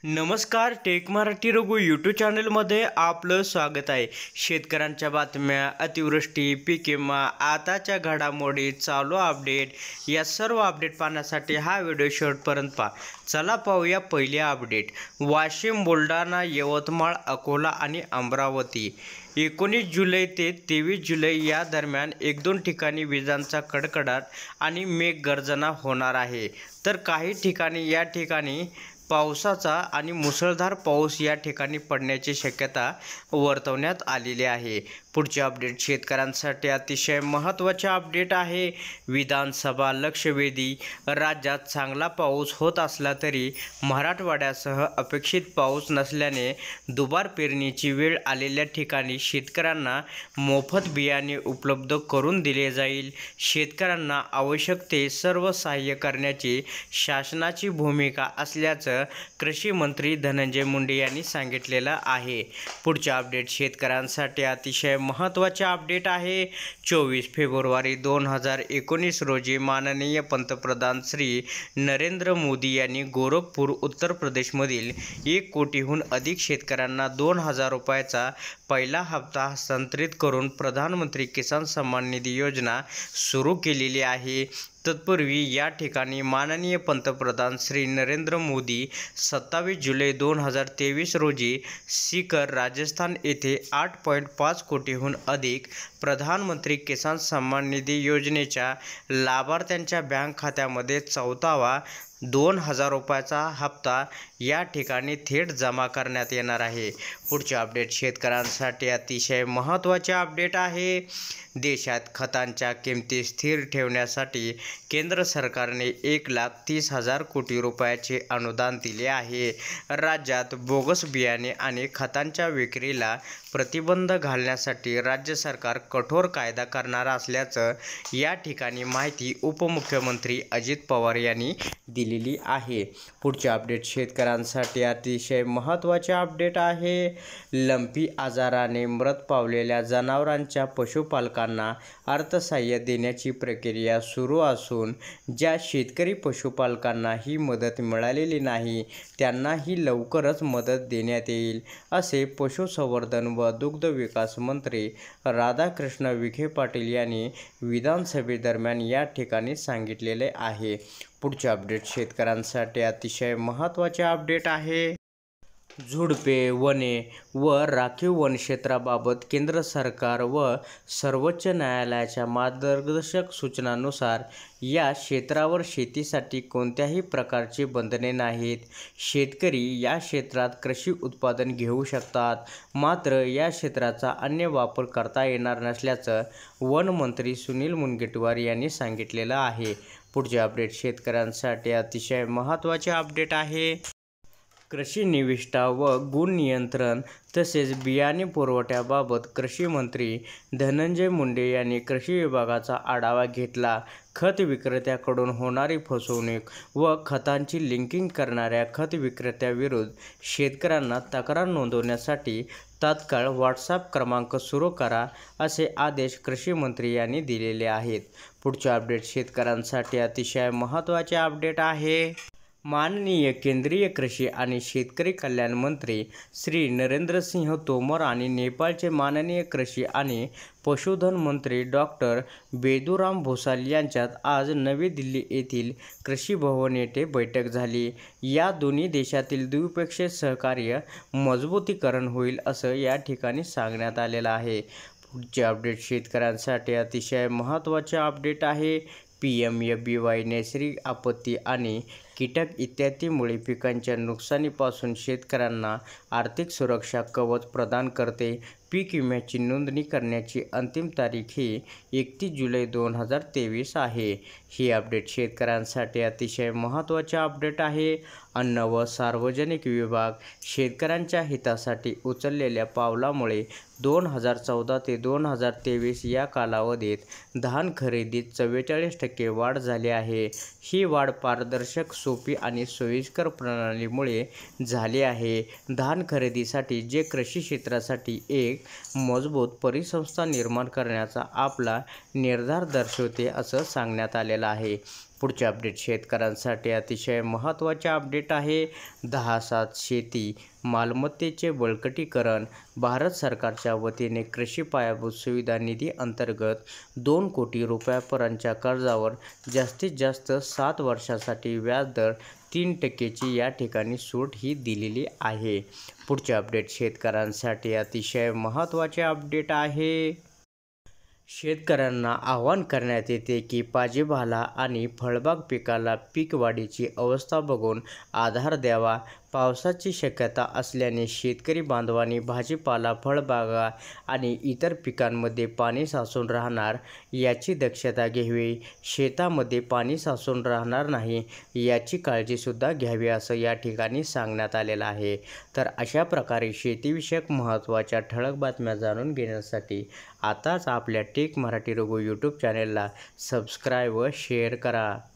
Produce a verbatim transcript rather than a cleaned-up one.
नमस्कार, take Marathi Raghu YouTube चॅनलमध्ये आपलं स्वागत आहे। शेतकऱ्यांच्या बातम्या, अतिवृष्टी, पीक विमा, आताच्या घडामोडी, चालू अपडेट या सर्व अपडेट पाहण्यासाठी हा व्हिडिओ शेवटपर्यंत पहा। चला पाहूया पहिली अपडेट। वाशिम, बुलढाणा, यवतमाळ, अकोला आणि अमरावती एकोणीस जुलै ते तेवीस जुलै या दरम्यान एक दोन ठिकाणी विजांचा कडकडाट आणि मेघगर्जना होणार आहे, तर काही ठिकाणी या ठिकाणी पावसाचा आणि मुसळधार पाऊस या ठिकाणी पडण्याची शक्यता वर्तवण्यात आलेली आहे। पुढचे अपडेट शेतकऱ्यांसाठी अतिशय महत्त्वाचे अपडेट आहे। विधानसभा लक्षवेधी। राज्यात चांगला पाऊस होत असला तरी मराठवाड्यासह अपेक्षित पाऊस नसल्याने दुबार पेरणीची वेळ आलेल्या ठिकाणी शेतकऱ्यांना मोफत बियाणे उपलब्ध करून दिले जाईल। शेतकऱ्यांना आवश्यक ते सर्व सहाय्य करण्याची शासनाची भूमिका असल्याचं कृषी मंत्री धनंजय मुंडे यांनी सांगितलेलं आहे। पुढचे अपडेट शेतकऱ्यांसाठी अतिशय महत्त्वाचे अपडेट आहे। चोवीस फेब्रुवारी दोन हजार एकोणीस रोजी माननीय पंतप्रधान श्री नरेंद्र मोदी यांनी गोरखपूर उत्तर प्रदेशमधील एक कोटीहून अधिक शेतकऱ्यांना दोन हजार रुपयाचा पहिला हप्ता हस्तांतरित करून प्रधानमंत्री किसान सन्मान निधी योजना सुरू केलेली आहे। तत्पूर्वी या ठिकाणी माननीय पंतप्रधान श्री नरेंद्र मोदी सत्तावीस जुलै दोन हजार तेवीस रोजी सीकर राजस्थान येथे आठ पॉईंट पाच कोटीहून अधिक प्रधानमंत्री किसान सन्मान निधी योजनेच्या लाभार्थ्यांच्या बँक खात्यामध्ये चौथावा दोन हजार रुपयाचा हप्ता या ठिकाणी थेट जमा करण्यात येणार आहे। पुढचे अपडेट शेतकऱ्यांसाठी अतिशय महत्त्वाचे अपडेट आहे। देशात खतांच्या किमती स्थिर ठेवण्यासाठी केंद्र सरकारने एक लाख तीस हजार कोटी रुपयाचे अनुदान दिले आहे। राज्यात बोगस बियाणे आणि खतांच्या विक्रीला प्रतिबंध घालण्यासाठी राज्य सरकार कठोर कायदा करणार असल्याचं या ठिकाणी माहिती उपमुख्यमंत्री अजित पवार यांनी दिलेली आहे। पुढचे अपडेट शेतकऱ्यांसाठी अतिशय महत्त्वाचे अपडेट आहे। लंपी आजाराने मृत पावलेल्या जनावरांच्या पशुपालकांना अर्थसहाय्य देण्याची प्रक्रिया सुरू असून ज्या शेतकरी पशुपालकांना ही मदत मिळालेली नाही त्यांनाही लवकरच मदत देण्यात येईल, असे पशुसंवर्धन व दुग्ध विकास मंत्री राधाकृष्ण विखे पाटील यांनी विधानसभेदरम्यान या ठिकाणी सांगितलेले आहे। पुढचे अपडेट शेतकऱ्यांसाठी अतिशय महत्त्वाचे अपडेट आहे। झुडपे, वने व राखीव वनक्षेत्राबाबत केंद्र सरकार व सर्वोच्च न्यायालयाच्या मार्गदर्शक सूचनांनुसार या क्षेत्रावर शेतीसाठी कोणत्याही प्रकारची बंधने नाहीत। शेतकरी या क्षेत्रात कृषी उत्पादन घेऊ शकतात, मात्र या क्षेत्राचा अन्य वापर करता येणार नसल्याचं वनमंत्री सुनील मुनगंटीवार यांनी सांगितलेलं आहे। पुढचे अपडेट शेतकऱ्यांसाठी अतिशय महत्त्वाचे अपडेट आहे। कृषी निविष्ठा व गुण नियंत्रण तसेच बियाणे पुरवठ्याबाबत कृषी मंत्री धनंजय मुंडे यांनी कृषी विभागाचा आढावा घेतला। खत विक्रेत्याकडून होणारी फसवणूक व खतांची लिंकिंग करणाऱ्या खत विक्रेत्याविरुद्ध शेतकऱ्यांना तक्रार नोंदवण्यासाठी तात्काळ व्हॉट्सॲप क्रमांक सुरू करा, असे आदेश कृषी मंत्री यांनी दिलेले आहेत। पुढचे अपडेट शेतकऱ्यांसाठी अतिशय महत्त्वाचे अपडेट आहे। माननीय केंद्रीय कृषी आणि शेतकरी कल्याण मंत्री श्री नरेंद्र सिंह तोमर आणि नेपाळचे माननीय कृषी आणि पशुधन मंत्री डॉक्टर बेदुराम भोसाल यांच्यात आज नवी दिल्ली येथील कृषी भवन येथे बैठक झाली। या दोन्ही देशातील द्विपक्षीय सहकार्य मजबूतीकरण होईल, असं या ठिकाणी सांगण्यात आलेलं आहे। पुढचे अपडेट शेतकऱ्यांसाठी अतिशय महत्त्वाचे अपडेट आहे। P M A B Y नैसर्गिक आपत्ती आणि कीटक इत्यादीमुळे पिकांच्या नुकसानीपासून शेतकऱ्यांना आर्थिक सुरक्षा कवच प्रदान करते। पीक विम्याची नोंदणी करण्याची अंतिम तारीख ही एकतीस जुलै दोन हजार तेवीस आहे। ही अपडेट शेतकऱ्यांसाठी अतिशय महत्त्वाचे अपडेट आहे। अन्न व सार्वजनिक विभाग शेतकऱ्यांच्या हितासाठी उचललेल्या पावलामुळे दोन हजार चौदा ते दोन हजार तेवीस या कालावधीत धान खरेदीत चव्वेचाळीस टक्के वाढ झाली आहे। ही वाढ पारदर्शक, सोपी आणि सोयीस्कर प्रणालीमुळे झाली आहे। धान खरेदीसाठी जे कृषी क्षेत्रासाठी एक मजबूत परिसंस्था निर्माण करण्याचा आपला निर्धार दर्शवते, असं सांगण्यात आलेलं आहे। पुढचे अपडेट शेतकऱ्यांसाठी अतिशय महत्त्वाचे अपडेट आहे. दहा सात शेती मालमत्तेचे बळकटीकरण. भारत सरकारच्या वतीने कृषी पायाभूत सुविधा निधी अंतर्गत दोन कोटी रुपयापर्यंतच्या कर्जावर जास्तीत जास्त सात वर्षासाठी व्याजदर तीन टक्केची या ठिकाणी सूट ही दिलेली आहे. पुढचे अपडेट शेतकऱ्यांसाठी अतिशय महत्त्वाचे अपडेट आहे. शेतकऱ्यांना आवाहन करण्यात येते की भाजीपाला आणि फळबाग पिकाला पीक वाढीची अवस्था बघून आधार द्यावा. पावसाची शक्यता असल्याने शेतकरी बांधवांनी भाजीपाला, फळबागा आणि इतर पिकांमध्ये पाणी साचून राहणार याची दक्षता घ्यावी. शेतामध्ये पाणी साचून राहणार नाही याची काळजीसुद्धा घ्यावी असं या ठिकाणी सांगण्यात आलेलं आहे. तर अशा प्रकारे शेतीविषयक महत्त्वाच्या ठळक बातम्या जाणून घेण्यासाठी आताच आपल्या टेक मराठी रघु यूट्यूब चॅनेलला सबस्क्राईब व शेअर करा.